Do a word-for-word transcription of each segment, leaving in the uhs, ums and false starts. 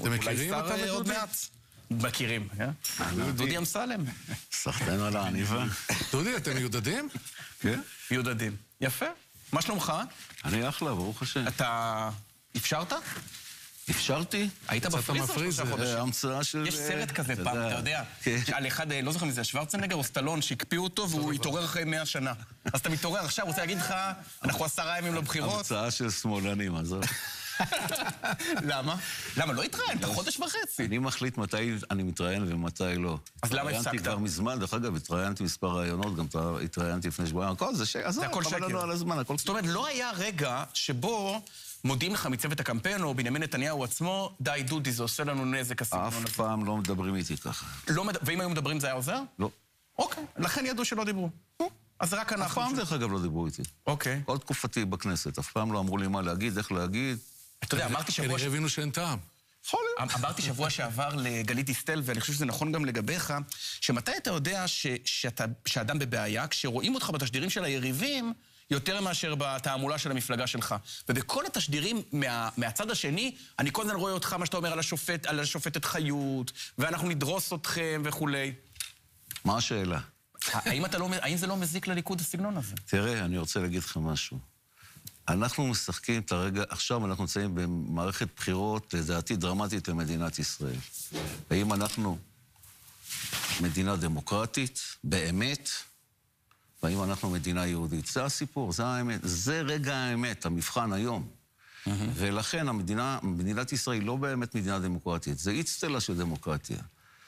אתם מכירים אותם את עוד דודי? מעט. מכירים, אה? דודי אמסלם. סחטן על העניבה. דודי, אתם מיודדים? כן. מיודדים. יפה. מה שלומך? אני אחלה, ברוך השם. אתה אפשרת? אפשרתי? היית בפריזר שלושה חודשים. המצאה של... יש סרט כזה פעם, אתה יודע. על אחד, לא זוכר מזה, שוורצנגר או סטלון, שהקפיאו אותו והוא התעורר אחרי מאה שנה. אז אתה מתעורר עכשיו, רוצה להגיד לך, אנחנו עשרה ימים לבחירות. המצאה של שמאלנים, עזוב. למה? למה? לא התראיינת, חודש וחצי. אני מחליט מתי אני מתראיין ומתי לא. אז למה הפסקת? התראיינתי כבר מזמן, דרך אגב, התראיינתי מספר רעיונות, גם התראיינתי לפני שבועיים. הכל זה שקר. זה הכל שקר. חבל לנו על הזמן, הכל... זאת אומרת, לא היה רגע שבו מודיעים לך מצוות הקמפיין, או בנימין נתניהו עצמו, די דודי, זה עושה לנו נזק הסגנון הזה. אף פעם לא מדברים איתי ככה. ואם היו מדברים זה היה עוזר? לא. אוקיי, לכן ידעו שלא דיברו. אז רק אנחנו... אף פעם דרך אגב לא דיברו איתי. אוקיי. כל תקופתי בכנסת, אף פעם לא אמרו לי מה להגיד, איך להגיד. אתה יודע, אמרתי שבוע... כנראה הבינו שאין טעם. אמרתי שבוע שעבר לגלית דיסטל, ואני חושב שזה נכון גם לגביך, שמתי אתה יודע שאדם בבעיה, כשרואים אותך בתשדירים של היריבים, יותר מאשר בתעמולה של המפלגה שלך. ובכל התשדירים מהצד השני, אני כל הזמן רואה אותך, מה שאתה אומר על השופט, על השופטת חיות, ואנחנו נדרוס אתכם וכולי. מה השאלה? האם אתה לא, האם זה לא מזיק לליכוד הסגנון הזה? תראה, אני רוצה להגיד לך משהו. אנחנו משחקים את הרגע, עכשיו אנחנו נמצאים במערכת בחירות, לדעתי דרמטית למדינת ישראל. האם אנחנו מדינה דמוקרטית, באמת, והאם אנחנו מדינה יהודית. זה הסיפור, זה האמת. זה רגע האמת, המבחן היום. ולכן המדינה, מדינת ישראל לא באמת מדינה דמוקרטית. זה אצטלה של דמוקרטיה.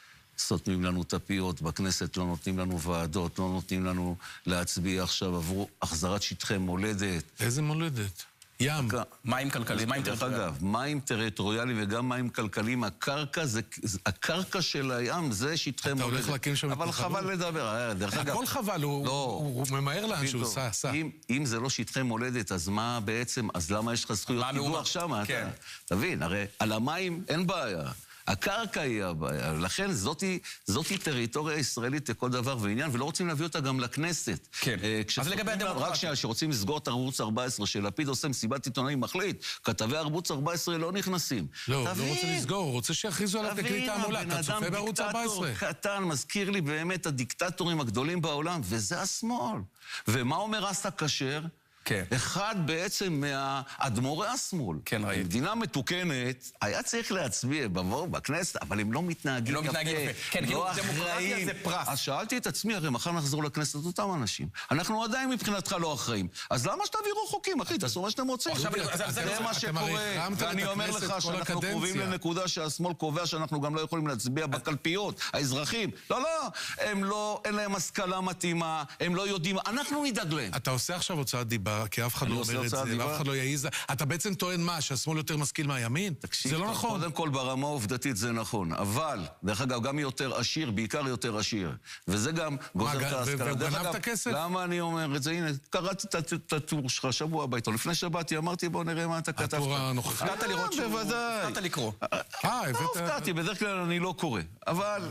סותמים לנו טפיות, בכנסת לא נותנים לנו ועדות, לא נותנים לנו להצביע עכשיו עבור החזרת שטחי מולדת. איזה מולדת? ים. מים כלכליים, מים טריטוריאליים. אגב, מים טריטוריאליים וגם מים כלכליים, הקרקע זה, הקרקע של הים זה שטחי מולדת. אתה הולך להקים שם... אבל חבל לדבר, דרך אגב. הכל חבל, הוא ממהר לאן שהוא עשה. אם זה לא שטחי מולדת, אז מה בעצם, אז למה יש לך זכויות קידוח שם? תבין, הרי על המים אין בעיה. הקרקע היא הבעיה, לכן זאתי, זאתי טריטוריה ישראלית לכל דבר ועניין, ולא רוצים להביא אותה גם לכנסת. כן, אז לגבי הדמוקרטיה. רק שנייה, שרוצים לסגור את ערוץ ארבע עשרה, שלפיד עושה מסיבת עיתונאים מחליט, כתבי ערוץ ארבע עשרה לא נכנסים. לא, לא רוצה לסגור, הוא רוצה שיכריזו עליו תקליט תעמולה, אתה צופה בערוץ ארבע עשרה. קטן, מזכיר לי באמת הדיקטטורים הגדולים בעולם, וזה השמאל. ומה אומר אסא כשר? כן. אחד בעצם מהאדמו"רי השמאל. כן, ראיתי. מדינה מתוקנת, היה צריך להצביע בבוא, בכנסת, אבל הם לא מתנהגים לא יפה. מתנהגים יפה. כן, כאילו, דמוקרטיה זה פרס. אז שאלתי את עצמי, הרי מחר נחזור לכנסת אותם אנשים. אנחנו עדיין מבחינתך לא אחראים. אז למה שתעבירו חוקים, אחי? תעשו מה שאתם רוצים. זה מה שקורה. ואני אומר לך שאנחנו קרובים לנקודה שהשמאל קובע שאנחנו גם לא יכולים להצביע בקלפיות. האזרחים, לא, לא, הם לא, אין להם השכלה מתאימה, הם לא יודעים, אנחנו נדאג להם. אתה עושה עכשיו הוצאת דיבה, כי אף אחד לא אומר את זה, ואף אחד לא יעיז. אתה בעצם טוען מה, שהשמאל יותר משכיל מהימין? זה לא נכון. קודם כל, ברמה העובדתית זה נכון, אבל, דרך אגב, גם יותר עשיר, בעיקר יותר עשיר. וזה גם גוזר את ההשכלה. והוא גנב את הכסף? למה אני אומר את זה? הנה, קראתי את הטור שלך שבוע הביתה. לפני שבאתי, אמרתי, בוא נראה מה אתה כתבת. הטור הנוכחי? הפתעת לראות שהוא... בוודאי. הפתעת לקרוא. אה, הבאת... לא הופתעתי, בדרך כלל אני לא קורא. אבל...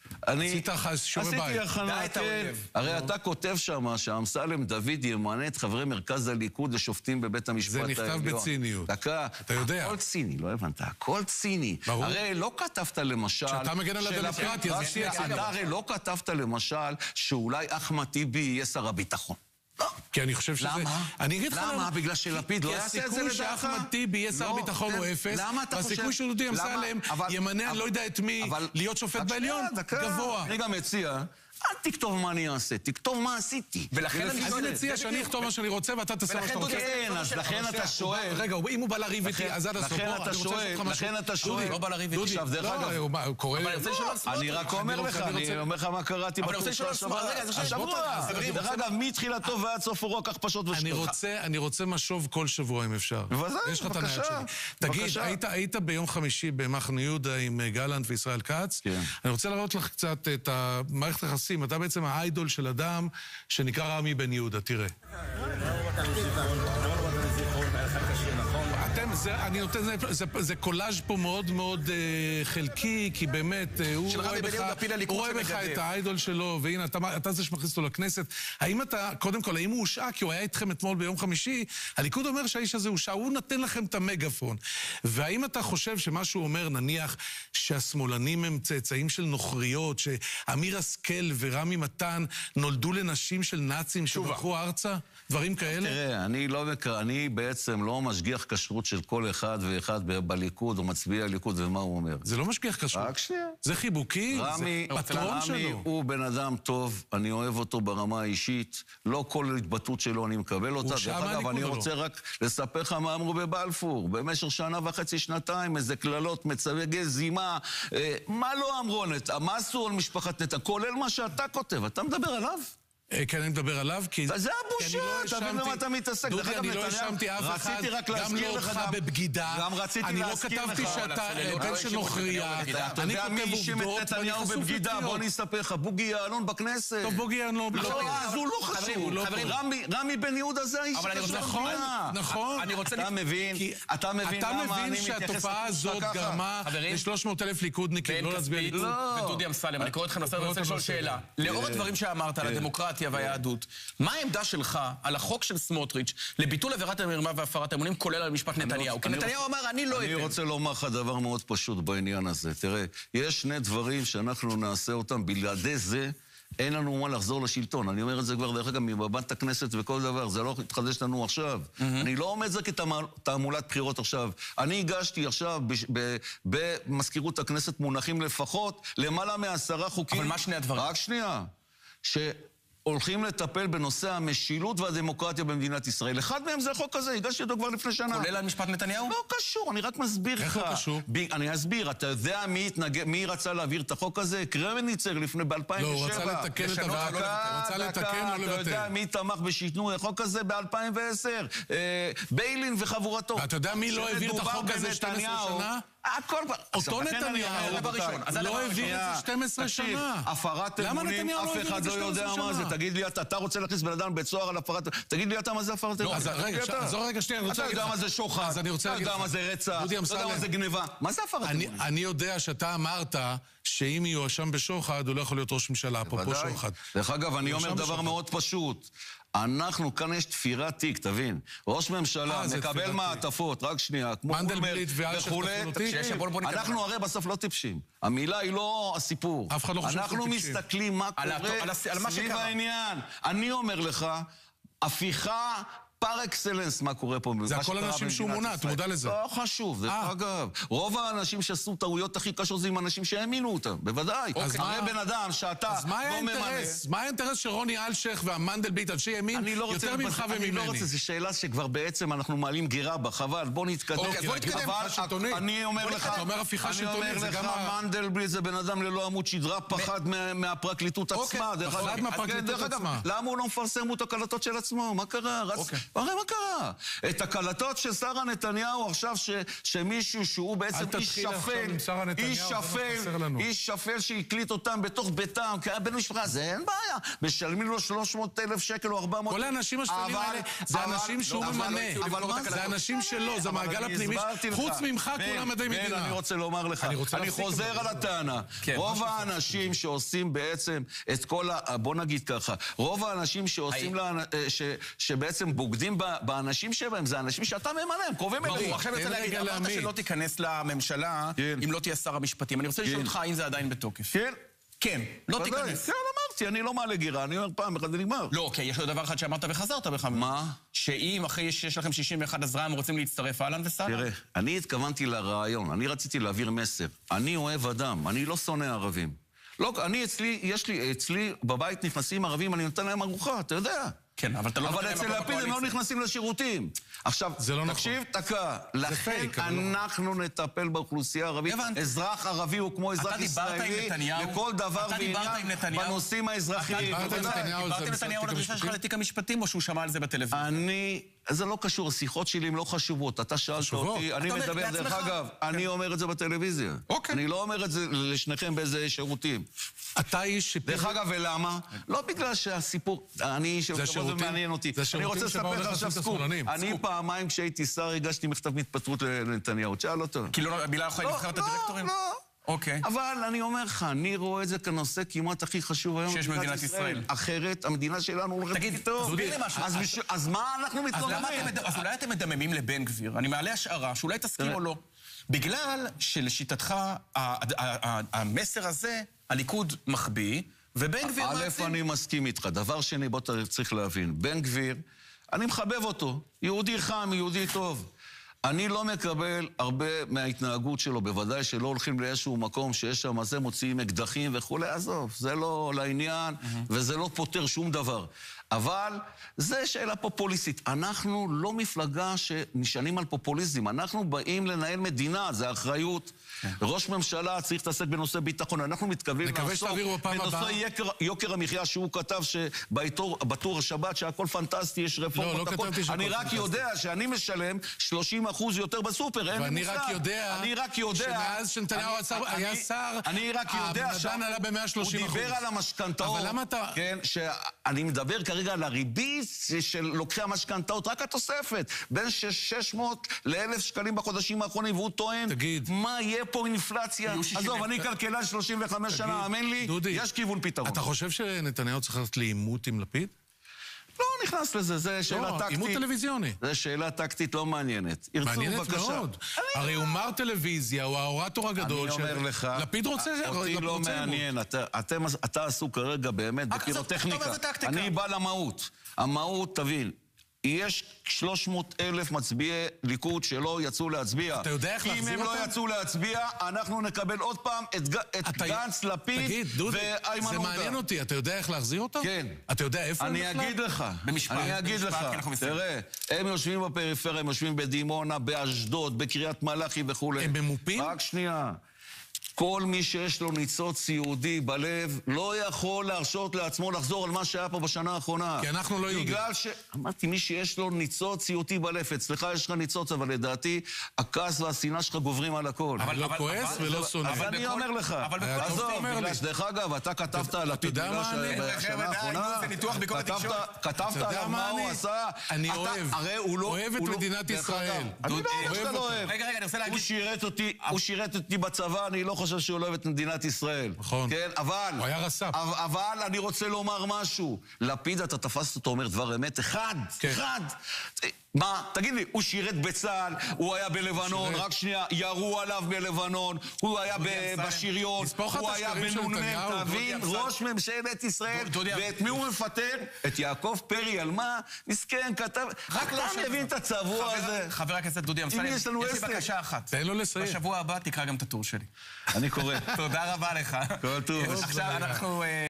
עשית לך שיעורי בית. עשיתי הכנה, כן. הרי אתה כותב שם שאמסלם דוד ימנה את חברי מרכז הליכוד לשופטים בבית המשפט העליון. זה נכתב בציניות. דקה. אתה יודע. הכל ציני, לא הבנת, הכל ציני. ברור. הרי לא כתבת למשל... שאתה מגן על הדמוקרטיה, זה שיא הציניות. אתה הרי לא כתבת למשל שאולי אחמד טיבי יהיה שר הביטחון. כי אני חושב שזה... למה? אני אגיד לך... למה? בגלל שלפיד לא יעשה את זה לדעתך? כי הסיכוי שאחמד טיבי יהיה שר ביטחון הוא אפס, והסיכוי שדודי אמסלם ימנה, אני לא יודע את מי, להיות שופט בעליון, גבוה. אני גם מציע... אל תכתוב מה אני אעשה, תכתוב מה עשיתי. ולכן אני מציע שאני אכתוב מה שאני רוצה ואתה תעשה מה שאתה רוצה. כן, אז לכן אתה שואל. רגע, אם הוא בא לריב איתי, אז עד הסוף. לכן אתה שואל, לכן אתה שואל. לא בא לריב איתי. עכשיו, דרך אגב. הוא קורא... אני רק אומר לך, אני אומר לך מה קראתי בקורס של השבוע. דרך אגב, מתחילתו ועד סוף הוא רק פשוט ושכחה. אני רוצה משוב כל שבוע אם אפשר. יש לך את הנייד שלי. תגיד, היית ביום חמישי במחנה יהודה עם גלנט וישראל כץ. אני רוצה להראות לך קצת את המערכת היחסים. אתה בעצם האיידול של אדם שנקרא רמי בן יהודה, תראה. אתם, אני נותן, זה קולאז' פה מאוד מאוד חלקי, כי באמת, הוא רואה בך את האיידול שלו, והנה, אתה זה שמכניס אותו לכנסת. האם אתה, קודם כל, האם הוא הושעה? כי הוא היה איתכם אתמול ביום חמישי, הליכוד אומר שהאיש הזה הושעה, הוא נתן לכם את המגפון. והאם אתה חושב שמה שהוא אומר, נניח, שהשמאלנים הם צאצאים של נוכריות, שאמיר השכל ורמי מתן נולדו לנשים של נאצים שברחו ארצה? דברים כאלה? תראה, אני לא, אני בעצם לא משגיח כשרות של כל אחד ואחד בליכוד, או מצביע ליכוד, ומה הוא אומר. זה לא משגיח כשרות. רק שנייה. זה חיבוקי, רמי, זה פטרון שלו. רמי הוא בן אדם טוב, אני אוהב אותו ברמה האישית, לא כל התבטאות שלו אני מקבל אותה. דרך אגב, אני רוצה רק לספר לך מה אמרו בבלפור. במשך שנה וחצי, שנתיים, איזה כללות, מצווגי זימה, מה לא אמרו, מה עשו על משפחת נתניהו, כולל מה שאתה כותב, אתה מדבר עליו? כן, אני מדבר עליו, כי... זה הבושה, אתה מבין למה אתה מתעסק. דודי, אני לא האשמתי אף אחד, גם לא אותך בבגידה. גם רציתי אני לא להזכיר לך. כתבתי שאתה בן של נוכריה. אני כותב עובדות, ואני חשוף בבגידה. בוא אני אספר לך, בוגי יעלון בכנסת. טוב, בוגי יעלון לא... לא, אז הוא לא חשוב. רמי בן יהודה זה האיש שקשור. נכון, נכון. אתה מבין, אתה מבין למה אני מתייחס שהתופעה הזאת גרמה ל-שלוש מאות אלף ליכודניקים, לא להצביע ליכוד. ודודי אמסלם, אני קורא אתכם לסדר, אני רוצה לשאול שאלה. לאור הדברים שאמרת על הדמוקרטיה והיהדות, מה העמדה שלך על החוק של סמוטריץ' לביטול עבירת המרמה והפרת האמונים, כולל על משפט נתניהו? כי נתניהו אמר, אני לא אתן. אני רוצה לומר לך דבר מאוד פשוט בעניין הזה. תראה, יש שני דברים שאנחנו נעשה אותם, בלעדי זה אין לנו מה לחזור לשלטון. אני אומר את זה כבר דרך אגב מבבת הכנסת וכל דבר, זה לא התחדש לנו עכשיו. אני לא אומר את זה כתעמולת בחירות עכשיו. אני הגשתי עכשיו במזכירות הכנסת מונחים לפחות למעלה מעשרה חוקים. אבל מה שני הדברים? רק שנייה. ש... הולכים לטפל בנושא המשילות והדמוקרטיה במדינת ישראל. אחד מהם זה החוק הזה, הגשתי אותו כבר לפני שנה. כולל על משפט נתניהו? לא קשור, אני רק מסביר לך. איך לא קשור? אני אסביר, אתה יודע מי התנגד, מי רצה להעביר את החוק הזה? קרמניצר לפני ב-אלפיים ושבע. לא, הוא רצה לתקן את הוועדה, הוא רצה לתקן או לבטל. אתה יודע מי תמך בשיתנו החוק הזה ב-אלפיים ועשר? ביילין וחבורתו. אתה יודע מי לא העביר את החוק הזה שתים עשרה שנה? הכל כבר... אותו נתניהו לא העביר את זה שתים עשרה שנה. הפרת אמונים, אף אחד לא יודע מה זה. תגיד לי, אתה רוצה להכניס בן אדם בית סוהר על הפרת... תגיד לי, אתה מה זה הפרת אמונים? אז רגע, אז רגע, שנייה, אני רוצה להגיד לך. אתה יודע מה זה שוחד, אתה יודע מה זה רצח, אתה יודע מה זה גניבה. מה זה הפרת אמונים? אני יודע שאתה אמרת שאם יואשם בשוחד, הוא לא יכול להיות ראש ממשלה, אפרופו שוחד. דרך אגב, אני אומר דבר מאוד פשוט. אנחנו, כאן יש תפירת תיק, תבין. ראש ממשלה מקבל מעטפות, רק שנייה, כמו מנדלבליט ואלשיך תפילו תיק. אנחנו הרי בסוף לא טיפשים. המילה היא לא הסיפור. אף אחד לא חושב שאתם אנחנו מסתכלים מה קורה סביב העניין. אני אומר לך, הפיכה... פר אקסלנס מה קורה פה. זה הכל אנשים שהוא מונע, אתה מודע לזה. לא חשוב, זה אגב. רוב האנשים שעשו טעויות הכי קשות זה עם אנשים שהאמינו אותם, בוודאי. הרי בן אדם שאתה לא ממנה. אז מה האינטרס שרוני אלשיך והמנדלבליט, אנשי ימין, יותר ממך וממני? אני לא רוצה, זו שאלה שכבר בעצם אנחנו מעלים גירה בה, חבל, בוא נתקדם. בוא נתקדם. אני אומר לך, אתה אומר הפיכה שלטונית, זה גם... אני אומר לך, מנדלבליט זה בן אדם ללא עמוד שדרה, פחד מהפרקליטות עצמה. פחד מהפרקליטות עצמה. למה הוא לא מפרסם את הקלטות של עצמו? מה קרה? הרי מה קרה? את הקלטות של שרה נתניהו עכשיו שמישהו שהוא בעצם איש שפל, איש שפל, איש שפל שהקליט אותם בתוך ביתם, כי היה בן משפחה, זה אין בעיה. משלמים לו שלוש מאות אלף שקל או ארבע מאות... כל האנשים השפלים האלה, זה אנשים שהוא ממנה. זה אנשים שלו, זה מעגל הפנימי. חוץ ממך כולם עדי מדינה. אני רוצה לומר לך, אני חוזר על הטענה. רוב האנשים שעושים בעצם את כל ה... בוא נגיד ככה, רוב האנשים שעושים שבעצם בוגדים באנשים שבהם, זה אנשים שאתה ממנה, הם קרובים אליהם. עכשיו אני רוצה להגיד, אמרת שלא תיכנס לממשלה אם לא תהיה שר המשפטים. אני רוצה לשאול אותך האם זה עדיין בתוקף. כן? כן, לא תיכנס. כן, אמרתי, אני לא מעלה גירה, אני אומר פעם אחת זה נגמר. לא, כי יש עוד דבר אחד שאמרת וחזרת בך. מה? שאם אחרי שיש לכם שישים ואחת אז רע"מ רוצים להצטרף אהלן וסהלן. תראה, אני התכוונתי לרעיון, אני רציתי להעביר מסר. אני אוהב אדם, אני לא שונא ערבים. לא, אני אצלי, יש לי, אצלי בבית נכנסים ערבים, אני נותן להם ארוחה, אתה יודע. כן, אבל אתה לא אבל אצל לפיד הם לא נכנסים לשירותים. עכשיו, תקשיב, תקע. לכן אנחנו נטפל באוכלוסייה הערבית. אזרח ערבי הוא כמו אזרח ישראלי לכל דבר ועניין בנושאים האזרחיים. אתה דיברת עם נתניהו על הדרישה שלך לתיק המשפטים או שהוא שמע על זה בטלוויזיה? אני זה לא קשור, השיחות שלי הן לא חשובות. אתה שאלת אותי, אני מדבר, דרך אגב, אני אומר את זה בטלוויזיה. אני לא אומר את זה לשניכם באיזה שירותים. אתה איש... דרך אגב, ולמה? לא בגלל שהסיפור... אני איש שזה מעניין אותי. אני רוצה לספר לך עכשיו סקופ. אני פעמיים כשהייתי שר הגשתי מכתב מתפטרות לנתניהו. תשאל אותו. כאילו מילה יכולה לבחר את הדירקטורים? לא, לא. אוקיי. אבל אני אומר לך, אני רואה את זה כנושא כמעט הכי חשוב היום. שיש במדינת ישראל. אחרת, המדינה שלנו הולכת תגיד, תסביר לי משהו. אז מה אנחנו מתלוננים? אז אולי אתם מדממים לבן גביר. אני מעלה השערה, שאולי תסכים או לא. בגלל שלשיטתך, המסר הזה, הליכוד מחביא, ובן גביר... א', אני מסכים איתך. דבר שני, בוא צריך להבין. בן גביר, אני מחבב אותו. יהודי חם, יהודי טוב. אני לא מקבל הרבה מההתנהגות שלו, בוודאי שלא הולכים לאיזשהו מקום שיש שם, אז הם מוציאים אקדחים וכולי, עזוב, זה לא לעניין, וזה לא פותר שום דבר. אבל זה שאלה פופוליסטית. אנחנו לא מפלגה שנשענים על פופוליזם, אנחנו באים לנהל מדינה, זה אחריות. ראש ממשלה צריך להתעסק בנושא ביטחון, אנחנו מתכוונים לעסוק בנושא יוקר המחיה שהוא כתב שבטור השבת שהכל פנטסטי, יש רפורמות, אני רק יודע שאני משלם שלושים אחוז יותר בסופר, אין לי מושג. ואני רק יודע שמאז שנתניהו היה שר, המדען עלה ב-מאה ושלושים אחוז. הוא דיבר על המשכנתאות, אבל למה אתה... אני מדבר כרגע על הריבית של לוקחי המשכנתאות, רק התוספת, בין שש מאות לאלף שקלים בחודשים האחרונים, והוא טוען, מה יהיה פה אינפלציה? עזוב, אני כלכלן שלושים וחמש שנה, האמן לי, יש כיוון פתרון. אתה חושב שנתניהו צריך ללכת לעימות עם לפיד? לא נכנס לזה, זה שאלה טקטית. עימות טלוויזיוני. זה שאלה טקטית לא מעניינת. מעניינת מאוד. הרי הוא מר טלוויזיה, הוא האורטור הגדול. אני אומר לך, לפיד רוצה... אותי לא מעניין. אתה עסוק כרגע באמת בפירוטכניקה. אני בא למהות. המהות, תבין, יש שלוש מאות אלף מצביעי ליכוד שלא יצאו להצביע. אתה יודע איך להחזיר אותם? אם הם לא יצאו להצביע, אנחנו נקבל עוד פעם את גנץ, לפיד ואיימן עודה. זה מעניין אותי, אתה יודע איך להחזיר אותם? כן. אתה יודע איפה הם בכלל? אני אגיד לך. במשפט. אני אגיד לך. תראה, הם יושבים בפריפריה, הם יושבים בדימונה, באשדוד, בקריית מלאכי וכו'. הם ממופים? רק שנייה. כל מי שיש לו ניצוץ יהודי בלב לא יכול להרשות לעצמו לחזור על מה שהיה פה בשנה האחרונה. כי אנחנו לא יהודים. בגלל ש... אמרתי, מי שיש לו ניצוץ יהודי בלב, אצלך יש לך ניצוץ, אבל לדעתי, הכעס והשנאה שלך גוברים על הכל. אבל לא כועס ולא שונא. אבל אני אומר לך. אבל בכל זאת בגלל שדרך אגב, אתה כתבת על לפיד בגלל שבשנה האחרונה, כתבת על מה הוא עשה. אני אוהב. אוהב את מדינת ישראל. אני לא אומר שאתה לא אוהב. רגע, רגע, אני רוצה להגיד. הוא שירת אותי בצבא, אני לא חושב שהוא לא אוהב את מדינת ישראל. נכון. כן, אבל... הוא היה רס"פ. אבל אני רוצה לומר משהו. לפיד, אתה תפסת אותו אומר דבר אמת, אחד, אחד. מה? תגיד לי, הוא שירת בצה"ל, הוא היה בלבנון, רק שנייה, ירו עליו בלבנון, הוא היה בשריון, הוא היה בנונן, תבין, ראש ממשלת ישראל, ואת מי הוא מפטר? את יעקב פרי, על מה? מסכן, כתב... רק אתה מבין את הצבוע הזה. חבר הכנסת דודי אמסלם, יש לי בקשה אחת. תן לו לסיים. בשבוע הבא תקרא גם את הטור שלי. אני קורא. תודה רבה לך. כל טוב. עכשיו אנחנו...